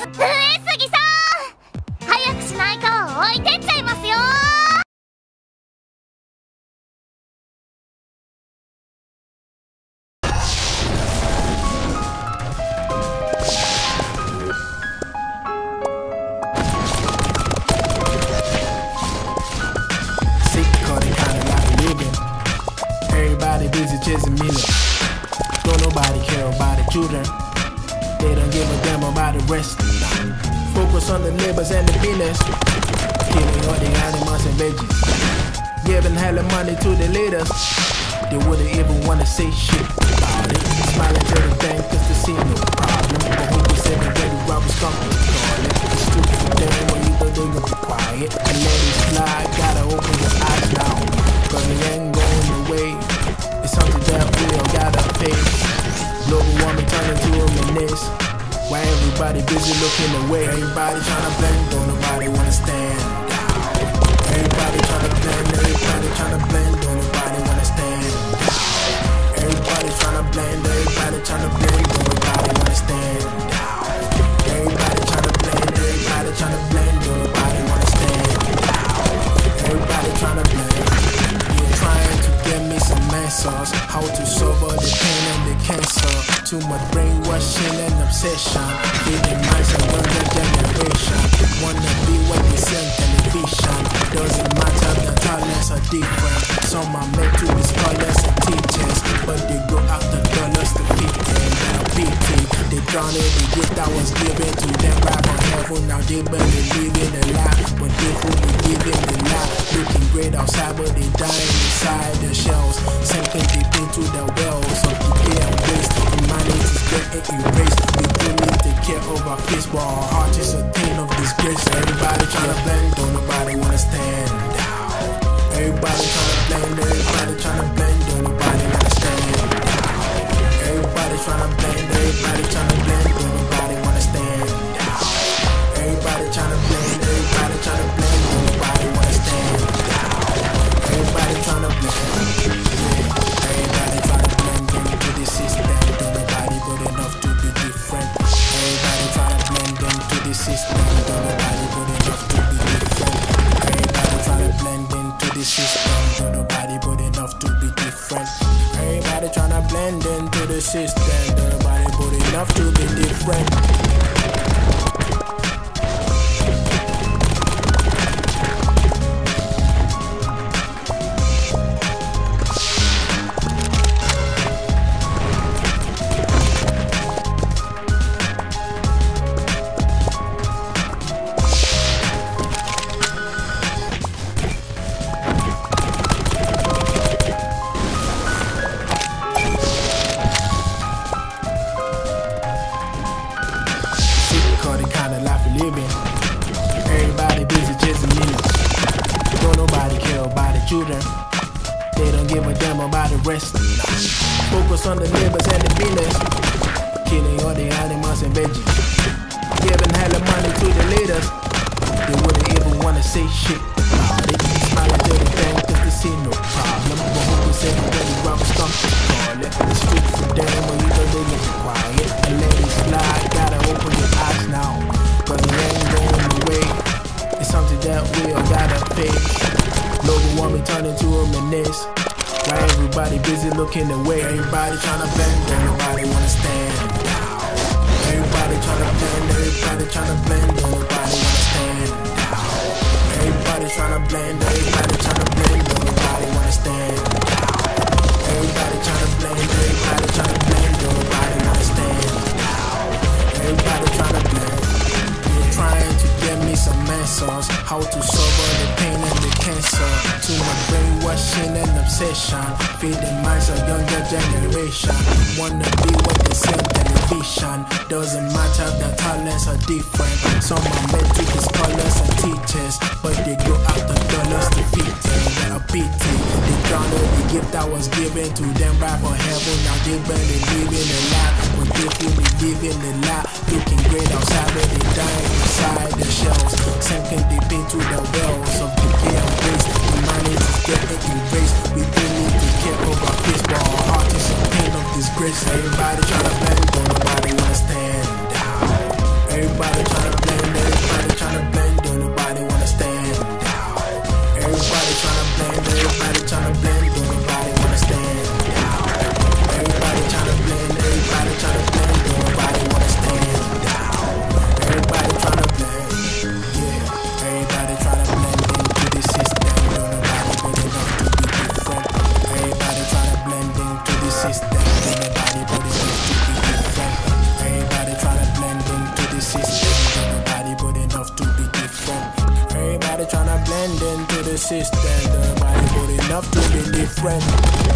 上杉さん、早くしないと置いてっちゃいますよ。 Everybody busy chasing millions. Don't nobody care about the children. They don't give a damn about the rest. Focus on the neighbors and the business. Killing all the animals and veggies. Giving hella money to the leaders. They wouldn't even wanna say shit about it. Smiling to the bank just to see no problem. But who can say that the robbers come to call it? It's stupid for them when you thought they would be quiet. And let it slide, gotta open your eyes now. Cause it ain't going away. It's something that we all gotta face. Global warming turning to a menace. Why everybody busy looking away? Everybody tryna blend, don't nobody wanna stand down. Everybody tryna blend, everybody tryna blend, don't nobody wanna stand down. Everybody tryna blend, everybody tryna blend, don't nobody wanna stand down. Everybody tryna blend, everybody tryna blend, don't nobody wanna stand down. Everybody tryna blend. You're trying to get me some answers. How to solve all the pain and the cancer. Too much brainwashing and obsession. Feeding minds of younger generation. Wanna be what they see on television. Doesn't matter, the talents are different. Some are meant to be scholars and teachers, but they go after dollars to feed them. They're a pity. They drown in the gift that was given to them right from heaven. Now they barely living the life, but they fully living the life. Looking great outside, but they dying inside the shells. Sinking deep into the wells of decay and waste. Humanity is getting erased. We do need to care of our face, but our heart is a thing of disgrace. Everybody tryna blend, don't nobody wanna stand down. Everybody tryna blend, everybody tryna blend, don't nobody wanna stand down. Everybody tryna blend, everybody tryna blend, don't nobody wanna stand down. Everybody tryna blend, everybody tryna blend, don't nobody wanna stand down. Everybody tryna blend, yeah. Everybody tryna blend into the system, don't nobody good enough to be different. Everybody tryna blend into the system, don't nobody good enough to be different. Everybody tryna blend into the system, don't nobody good enough to be different. Everybody tryna blend into the system, don't nobody good enough to be different. Everybody busy chasing millions. Don't nobody care about the children. They don't give a damn about the rest. Focus on the neighbors and the business. Killing all the animals and veggies. Giving hella money to the leaders. They wouldn't even wanna say shit about it. Smiling to the bank just to see no problem. But who can say that the robbers come to call it? It's street for them when you know they get quiet. And let it slide, gotta open your eyes now. Cause it ain't going away. It's something that we all gotta face. Global warming turning to a menace. Why everybody busy looking away? Everybody tryna blend, don't nobody wanna stand down. Everybody tryna blend, everybody tryna blend, don't nobody wanna stand down. Everybody tryna blend, everybody tryna blend, don't nobody wanna stand down. Everybody tryna blend, everybody tryna blend, don't nobody wanna stand down. Everybody tryna blend. Trying to get me some answers. How to solve all the pain and the cancer. Too much brainwashing and obsession. Feeding minds of younger generation. Wanna be what they see on television. Doesn't matter, the talents are different. Some are meant to be scholars and teachers, but they go after dollars to feed them. They're a pity. They drown all the gift that was given to them right from heaven. Now they barely living a life, but they fully living a life. Looking great outside, but they dying inside the shells. Sinking deep into the wells of decay and waste. Humanity is getting erased. We do need to care of our face, but our heart is a pain of disgrace. Everybody tryna blend, don't nobody wanna stand down. Everybody tryna blend, everybody tryna blend, don't nobody wanna stand down. Everybody tryna blend, everybody tryna blend, don't nobody wanna stand down. Everybody tryna blend, everybody tryna blend, don't nobody wanna stand down. Everybody tryna blend, yeah. Everybody tryna blend into the system, don't nobody good enough to be different. Everybody tryna blend into the system, don't nobody good enough to be different. Everybody tryna blend into the system, don't nobody good enough to be different. Everybody tryna blend into the system, don't nobody good enough to be different.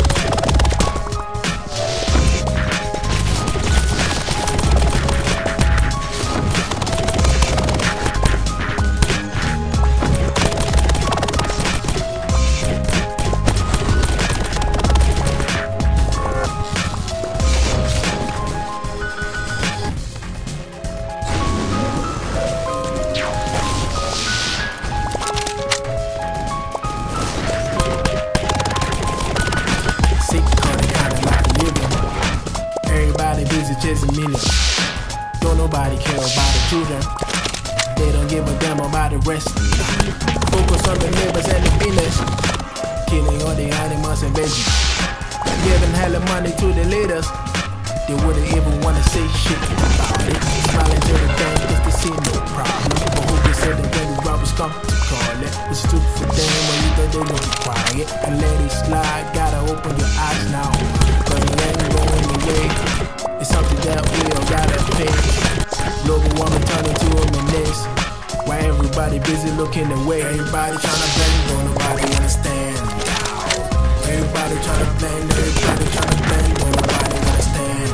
Busy chasing millions. Don't nobody care about the children. They don't give a damn about the rest. Focus on the neighbors and the business. Killing all the animals and veggies. Giving hella money to the leaders. They wouldn't even wanna say shit about it. Smiling to the bank just to see no problem. But who they said that when the robbers come to call it? It's stupid for them when you thought they would be quiet. And let it slide, gotta open your eyes now. Cause it ain't going away. It's something that we all gotta face. Global warming turning to a menace. Why everybody busy looking away? Everybody tryna blend, don't nobody understand. Everybody tryna blend, everybody tryna blend, don't nobody understand.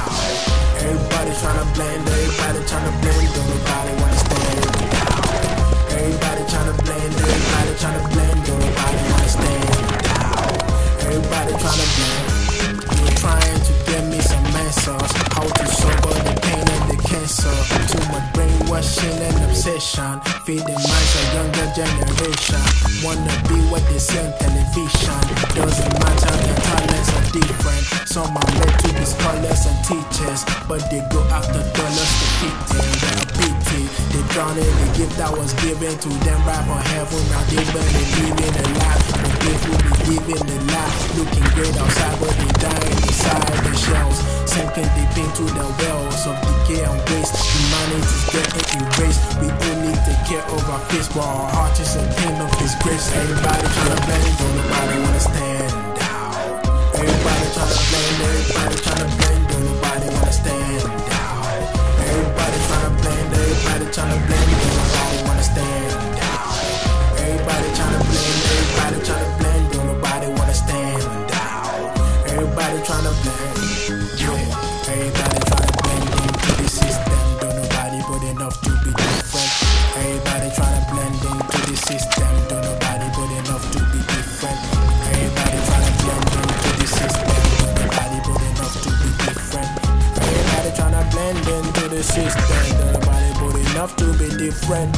Everybody tryna blend, everybody tryna blend, don't nobody understand. Everybody tryna blend, everybody tryna blend, don't nobody understand. Everybody tryna blend. You're trying to get me some answers. How to solve the pain and the cancer. Too much brainwashing and obsession. Feeding minds of younger generation. Wanna be what they see on television. Doesn't matter, their talents are different. Some are meant to be scholars and teachers, but they go after dollars to fit in. They're a pity. They drown in the gift that was given to them right from heaven. Now they barely living a life, but they will be giving the life. Looking great outside, but they dying inside the shells. Sinking deep into the wells of decay and waste. Humanity's getting erased. We only take care of our face, but our heart is a pain of disgrace. Everybody tryna blend, don't nobody wanna stand down. Everybody tryna blend, everybody tryna blend, don't nobody wanna stand down. Everybody tryna blend, everybody tryna blend, don't nobody wanna stand down. Everybody tryna blend, everybody tryna blend, don't nobody wanna stand down. Everybody tryna blend, yeah. Everybody tryna blend into the system, don't nobody but enough to be different. Everybody tryna blend into the system, don't nobody but enough to be different. Everybody tryna blend into the system, don't nobody but enough to be different. Everybody tryna blend into the system, don't nobody but enough to be different.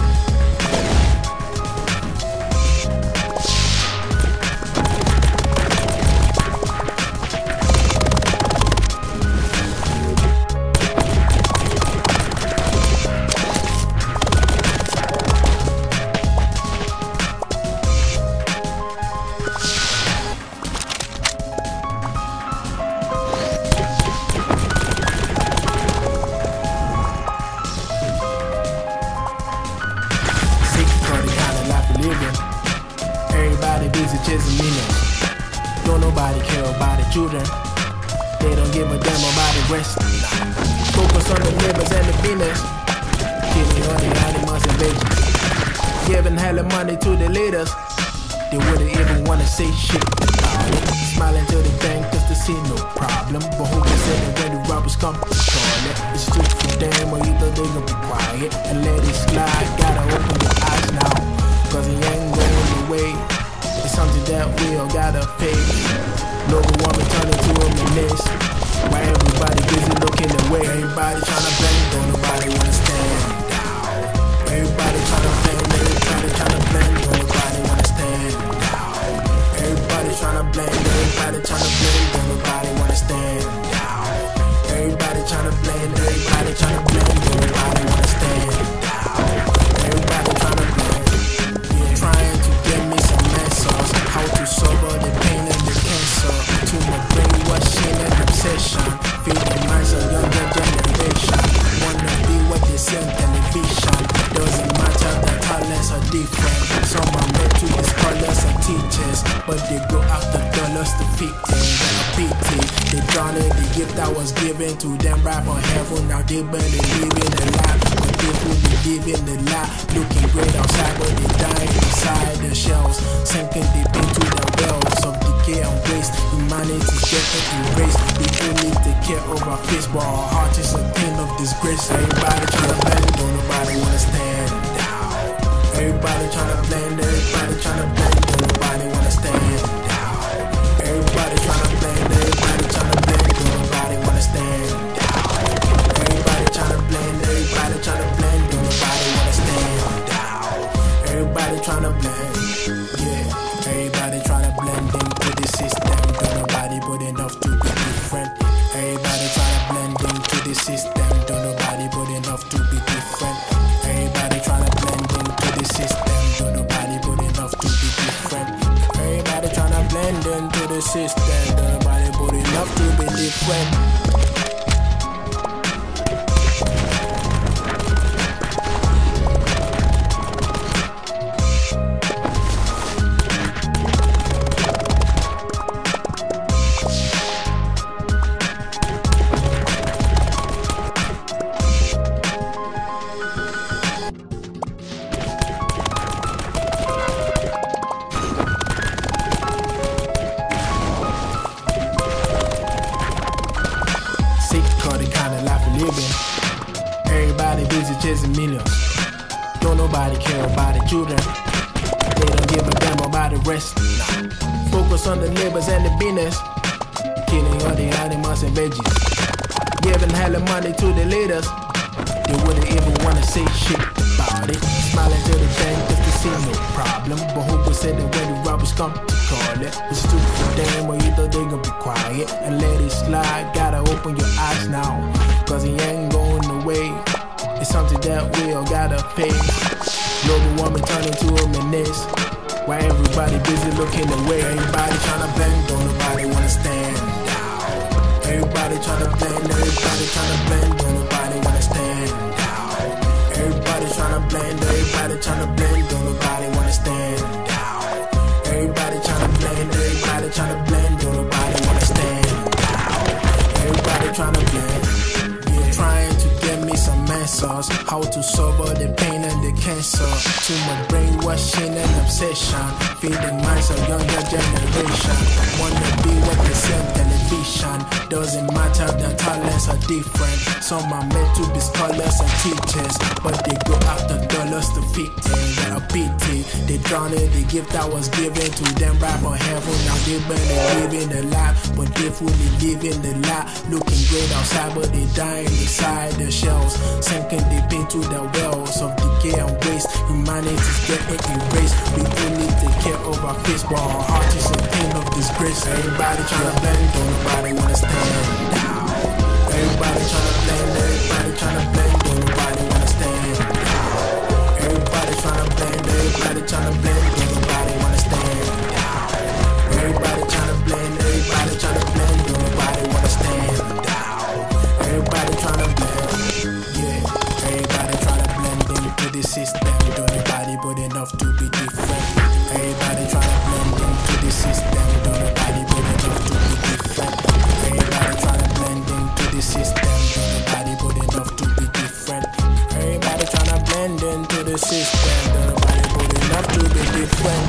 Everybody busy chasing millions. Don't nobody care about the children. They don't give a damn about the rest. Focus on the neighbors and the business. Killing all the animals and veggies. Giving hella money to the leaders. They wouldn't even wanna say shit about it. Smiling to the bank just to see no problem. But who can say that when the robbers come to call it? It's stupid for them when you thought they gonna be quiet. And let it slide, gotta open your eyes now. Cause it ain't going away. It's something that we all gotta face. Global warming turning to a menace. Why everybody busy looking away? Everybody tryna blend, don't nobody wanna stand down. Everybody tryna blend, everybody tryna blend, don't nobody wanna stand down. Everybody tryna blend, everybody tryna blend, don't nobody wanna stand down. Everybody tryna blend, everybody tryna blend, don't nobody wanna stand down. teachers, but they go after dollars to fit in. Got a pity, they drown in the gift that was given to them right from heaven. Now they barely living a lie, but they fully living the lie. Looking great outside, but they dying inside their shells, sinking deep into the wells of decay and waste. Humanity's getting erased. We only take care of our face, but our heart is a thing of disgrace. Everybody tryna blend, don't nobody wanna stand down. Everybody tryna blend, everybody tryna blend, don't nobody wanna stand down. Everybody tryna blend, everybody tryna blend, don't nobody wanna stand down. Everybody tryna blend, everybody tryna blend, don't nobody wanna stand down. Everybody tryna blend, yeah. Everybody tryna blend into the system, don't nobody but enough to be different. Everybody tryna blend into the system, don't nobody but enough to be different. Everybody tryna blend into the system, don't nobody but enough to be different. Everybody tryna blend into the system, don't nobody but enough to be different. Everybody busy chasing millions. Don't nobody care about the children. They don't give a damn about the rest. Nah. Focus on the labors and the business. Killing all the animals and veggies. Giving hella money to the leaders. They wouldn't even wanna say shit about it. Smiling to the bank just to see no problem. But who would say that when the robbers come to call it? It's stupid for them, or you thought they gon' be quiet and let it slide. Gotta open your eyes now, cause he ain't going away. It's something that we all gotta face. Global warming turning to a menace. Why everybody busy looking away? Everybody tryna blend, don't nobody wanna stand down. Everybody tryna blend, everybody tryna blend, don't nobody wanna stand down. Everybody tryna blend, everybody tryna blend, don't nobody wanna stand down. Everybody tryna blend, everybody tryna blend, don't nobody wanna stand down. Everybody tryna blend, yeah. Trying to get me some answers, how to solve all the pain and the cancer. Too much brainwashing and obsession, feeding minds of younger generation. Wanna be what they see on television. Doesn't matter, their talents are different. Some are meant to be scholars and teachers, but they go after dollars to fit in. They're a pity, they drown in the gift that was given to them right from heaven. Now they barely living the life, but they fully living the lie. Looking great outside, but they dying inside their shells, sinking deep into the wells of decay and waste. Humanity's getting erased. We only take care of our face, but our heart is a thing of disgrace. Everybody tryna blend, don't nobody wanna stand down. Everybody tryna blend, everybody tryna blend, don't nobody wanna stand down. Everybody tryna blend, everybody tryna blend, don't nobody wanna stand down. Everybody tryna blend, everybody tryna blend, don't nobody wanna stand down. Everybody tryna blend, yeah. Everybody tryna blend into the system, don't nobody but enough to be different. Everybody tryna blend into the system, don't nobody but enough to be different. Everybody tryna blend into the system, don't nobody but enough to be different. Everybody tryna blend into the system, don't nobody but enough to be different.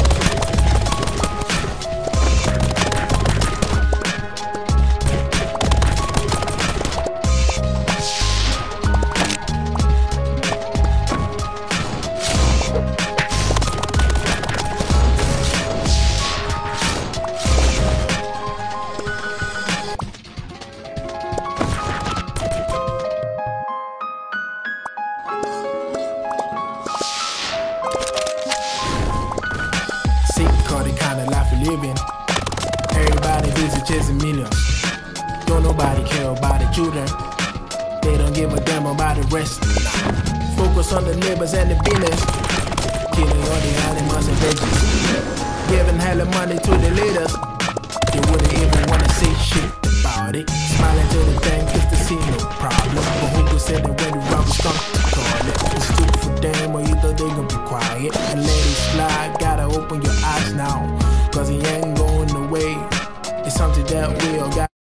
Living. Everybody busy chasing millions. Don't nobody care about the children. They don't give a damn about the rest. Nah. Focus on the labors and the business. Killing all the animals and veggies. Giving hella money to the leaders. They wouldn't even wanna say shit about it. Smiling to the bank just to see no problem. But who could say that when the robbers come to call it? It's stupid for them, or you thought they gon' be quiet and let it slide. Gotta open your eyes now, cause he ain't going away. It's something that we all got.